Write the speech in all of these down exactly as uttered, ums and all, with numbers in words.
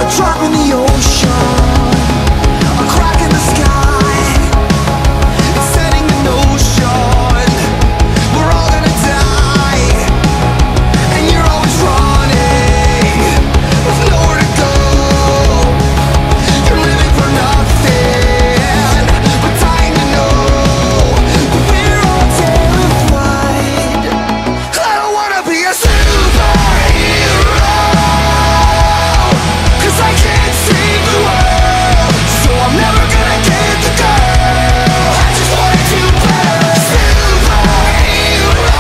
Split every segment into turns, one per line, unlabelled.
drop in the ocean, a crack in the sky, it's setting the notion we're all gonna die. And you're always running with nowhere to go. You're living for nothing but dying to know that we're all terrified. I don't wanna be a superhero, 'cause I can't save the world, so I'm never gonna get the girl. I just wanna do better. Superhero,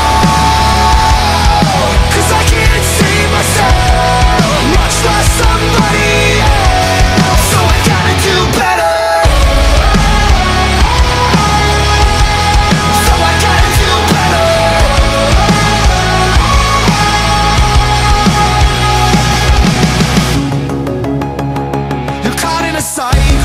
'cause I can't save myself, much less somebody else, so I gotta do better. So I gotta do better. You're caught in a cycle,